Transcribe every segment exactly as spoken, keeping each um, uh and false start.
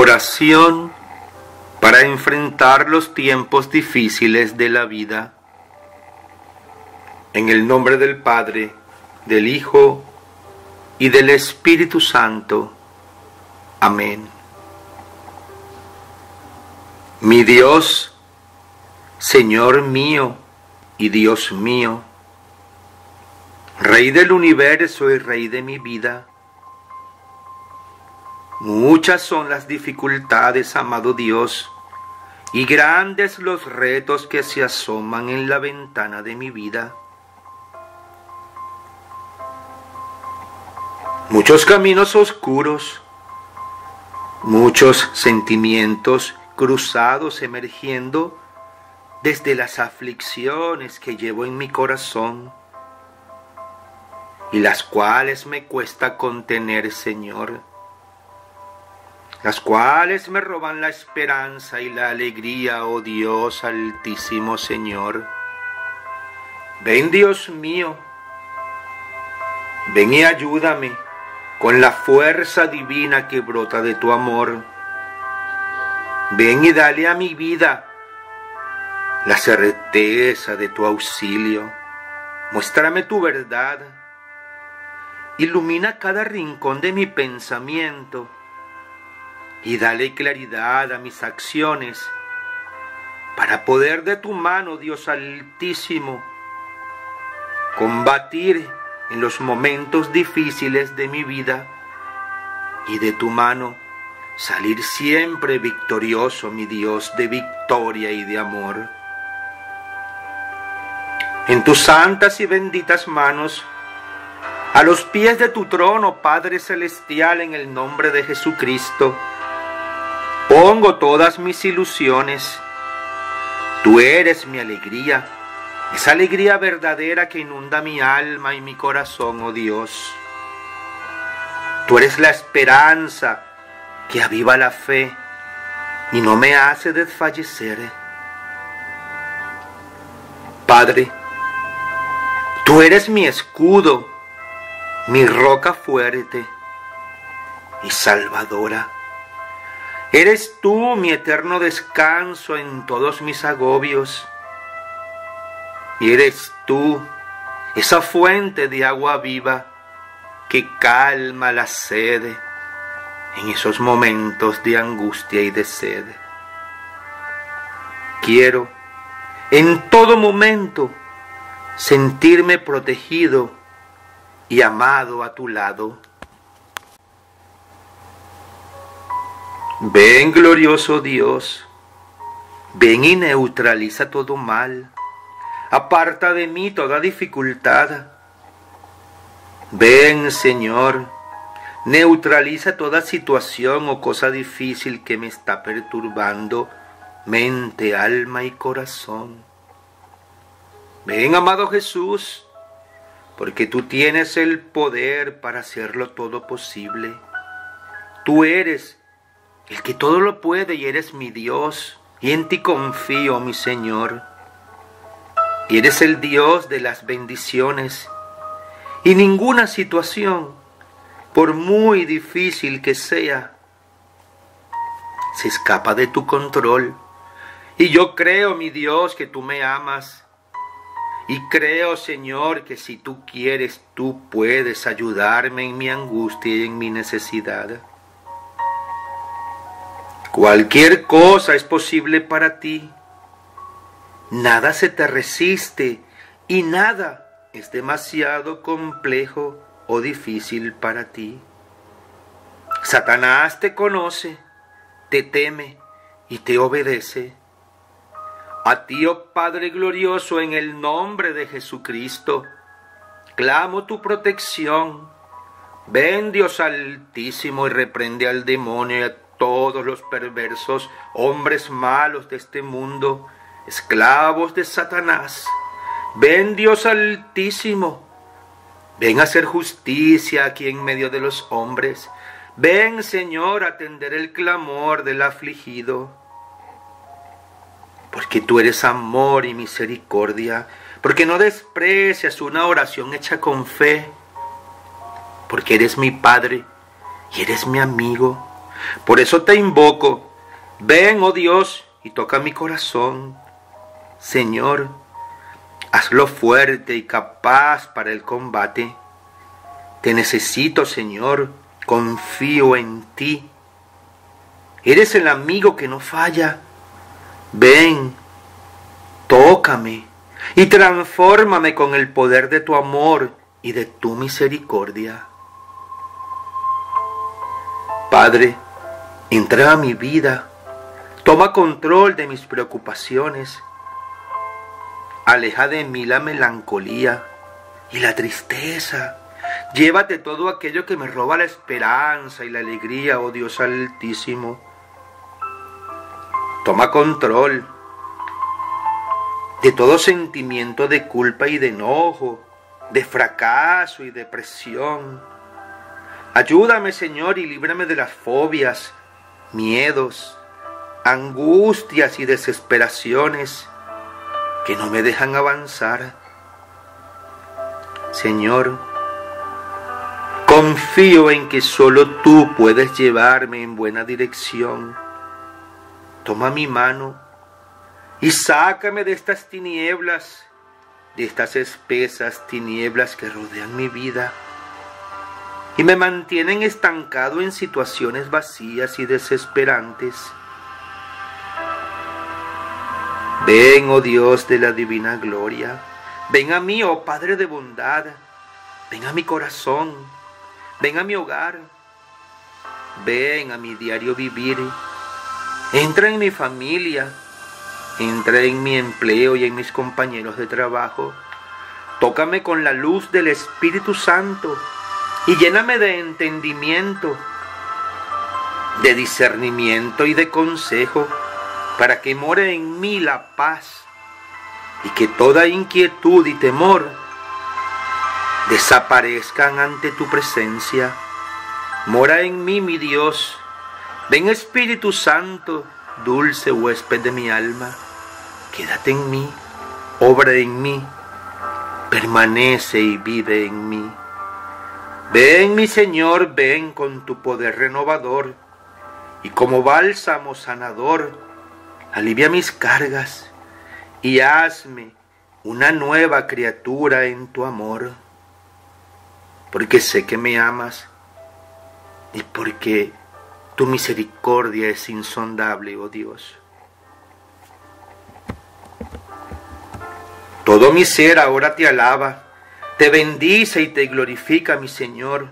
Oración para enfrentar los tiempos difíciles de la vida. En el nombre del Padre, del Hijo y del Espíritu Santo. Amén. Mi Dios, Señor mío y Dios mío, Rey del universo y Rey de mi vida, muchas son las dificultades, amado Dios, y grandes los retos que se asoman en la ventana de mi vida. Muchos caminos oscuros, muchos sentimientos cruzados emergiendo desde las aflicciones que llevo en mi corazón y las cuales me cuesta contener, Señor, las cuales me roban la esperanza y la alegría, oh Dios altísimo Señor. Ven, Dios mío, ven y ayúdame con la fuerza divina que brota de tu amor. Ven y dale a mi vida la certeza de tu auxilio. Muéstrame tu verdad. Ilumina cada rincón de mi pensamiento y dale claridad a mis acciones para poder de tu mano, Dios altísimo, combatir en los momentos difíciles de mi vida y de tu mano salir siempre victorioso, mi Dios, de victoria y de amor. En tus santas y benditas manos, a los pies de tu trono, Padre Celestial, en el nombre de Jesucristo, pongo todas mis ilusiones. Tú eres mi alegría, esa alegría verdadera que inunda mi alma y mi corazón, oh Dios. Tú eres la esperanza que aviva la fe y no me hace desfallecer. Padre, tú eres mi escudo, mi roca fuerte y salvadora. Eres tú mi eterno descanso en todos mis agobios. Y eres tú esa fuente de agua viva que calma la sed en esos momentos de angustia y de sed. Quiero en todo momento sentirme protegido y amado a tu lado. Ven, glorioso Dios, ven y neutraliza todo mal. Aparta de mí toda dificultad. Ven, Señor, neutraliza toda situación o cosa difícil que me está perturbando mente, alma y corazón. Ven, amado Jesús, porque tú tienes el poder para hacerlo todo posible. Tú eres el que todo lo puede y eres mi Dios, y en ti confío, mi Señor. Y eres el Dios de las bendiciones, y ninguna situación, por muy difícil que sea, se escapa de tu control. Y yo creo, mi Dios, que tú me amas. Y creo, Señor, que si tú quieres, tú puedes ayudarme en mi angustia y en mi necesidad. Cualquier cosa es posible para ti. Nada se te resiste y nada es demasiado complejo o difícil para ti. Satanás te conoce, te teme y te obedece. A ti, oh Padre glorioso, en el nombre de Jesucristo, clamo tu protección. Ven, Dios altísimo, y reprende al demonio y a todos los perversos hombres malos de este mundo, esclavos de Satanás. Ven, Dios altísimo, ven a hacer justicia aquí en medio de los hombres. Ven, Señor, a atender el clamor del afligido. Porque tú eres amor y misericordia, porque no desprecias una oración hecha con fe, porque eres mi Padre y eres mi amigo, Por eso te invoco, ven, oh Dios, y toca mi corazón. Señor, hazlo fuerte y capaz para el combate. Te necesito, Señor, confío en ti. Eres el amigo que no falla. Ven, tócame y transfórmame con el poder de tu amor y de tu misericordia. Padre, entra a mi vida, toma control de mis preocupaciones, aleja de mí la melancolía y la tristeza, llévate todo aquello que me roba la esperanza y la alegría, oh Dios Altísimo. Toma control de todo sentimiento de culpa y de enojo, de fracaso y depresión. Ayúdame, Señor, y líbrame de las fobias, miedos, angustias y desesperaciones que no me dejan avanzar. Señor, confío en que solo tú puedes llevarme en buena dirección. Toma mi mano y sácame de estas tinieblas, de estas espesas tinieblas que rodean mi vida y me mantienen estancado en situaciones vacías y desesperantes. Ven, oh Dios de la divina gloria, ven a mí, oh Padre de bondad, ven a mi corazón, ven a mi hogar, ven a mi diario vivir, entra en mi familia, entra en mi empleo y en mis compañeros de trabajo, tócame con la luz del Espíritu Santo y lléname de entendimiento, de discernimiento y de consejo, para que more en mí la paz y que toda inquietud y temor desaparezcan ante tu presencia. Mora en mí, mi Dios. Ven, Espíritu Santo, dulce huésped de mi alma. Quédate en mí, obra en mí, permanece y vive en mí. Ven, mi Señor, ven con tu poder renovador y como bálsamo sanador, alivia mis cargas y hazme una nueva criatura en tu amor, porque sé que me amas y porque tu misericordia es insondable, oh Dios. Todo mi ser ahora te alaba, te bendice y te glorifica, mi Señor.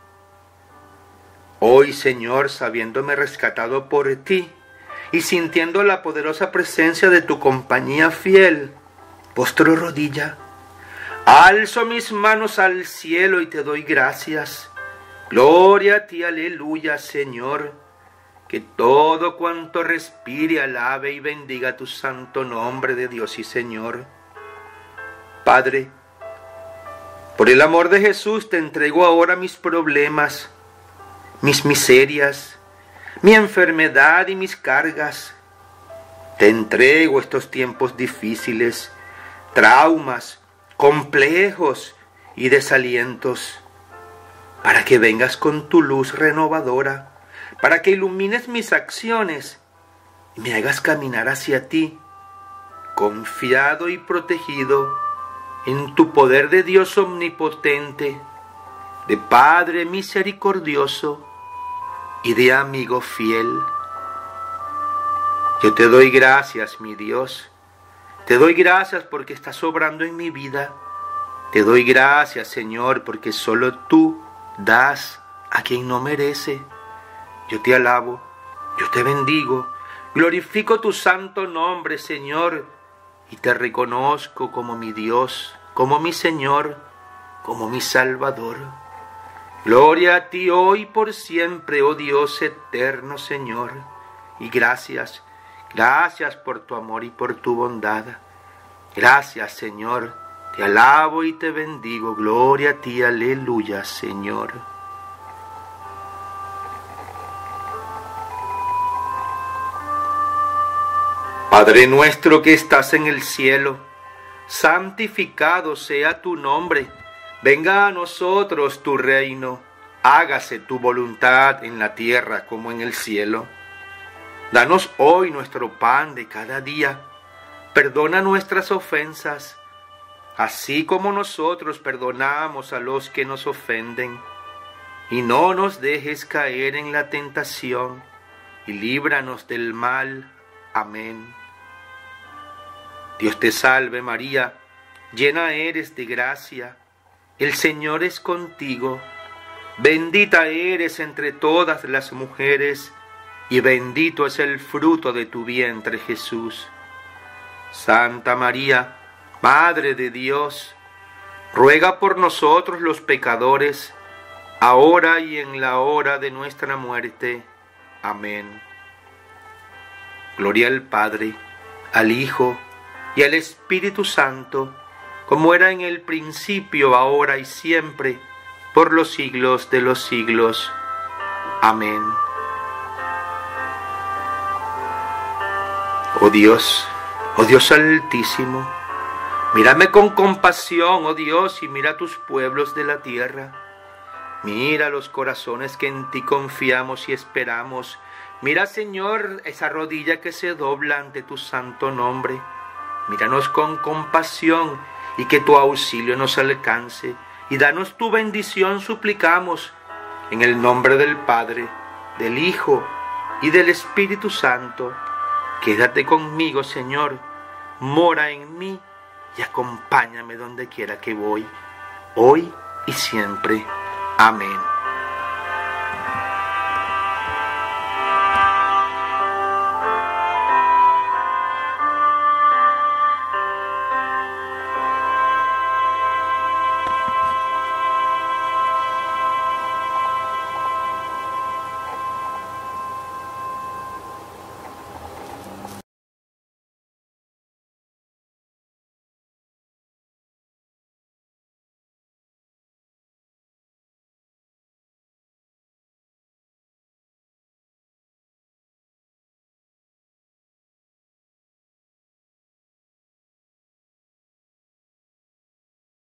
Hoy, Señor, sabiéndome rescatado por ti y sintiendo la poderosa presencia de tu compañía fiel, postro rodilla, alzo mis manos al cielo y te doy gracias. Gloria a ti, aleluya, Señor. Que todo cuanto respire alabe y bendiga tu santo nombre de Dios y Señor. Padre, por el amor de Jesús te entrego ahora mis problemas, mis miserias, mi enfermedad y mis cargas. Te entrego estos tiempos difíciles, traumas, complejos y desalientos, para que vengas con tu luz renovadora, para que ilumines mis acciones y me hagas caminar hacia ti, confiado y protegido en tu poder de Dios omnipotente, de Padre misericordioso y de amigo fiel. Yo te doy gracias, mi Dios. Te doy gracias porque estás obrando en mi vida. Te doy gracias, Señor, porque solo tú das a quien no merece. Yo te alabo, yo te bendigo, glorifico tu santo nombre, Señor, y te reconozco como mi Dios, como mi Señor, como mi Salvador. Gloria a ti hoy por siempre, oh Dios eterno, Señor. Y gracias, gracias por tu amor y por tu bondad. Gracias, Señor. Te alabo y te bendigo. Gloria a ti, aleluya, Señor. Padre nuestro que estás en el cielo, santificado sea tu nombre. Venga a nosotros tu reino. hágase tu voluntad en la tierra como en el cielo. Danos hoy nuestro pan de cada día. Perdona nuestras ofensas, así como nosotros perdonamos a los que nos ofenden. Y no nos dejes caer en la tentación, y líbranos del mal. Amén. Dios te salve María, llena eres de gracia, el Señor es contigo. Bendita eres entre todas las mujeres, y bendito es el fruto de tu vientre Jesús. Santa María, Madre de Dios, ruega por nosotros los pecadores, ahora y en la hora de nuestra muerte. Amén. Gloria al Padre, al Hijo y al Espíritu Santo, como era en el principio, ahora y siempre, por los siglos de los siglos. Amén. Oh Dios, oh Dios altísimo, mírame con compasión, oh Dios, y mira tus pueblos de la tierra. Mira los corazones que en ti confiamos y esperamos. Mira, Señor, esa rodilla que se dobla ante tu santo nombre. Míranos con compasión y que tu auxilio nos alcance. Y danos tu bendición, suplicamos, en el nombre del Padre, del Hijo y del Espíritu Santo. Quédate conmigo, Señor, mora en mí y acompáñame donde quiera que voy, hoy y siempre. Amén.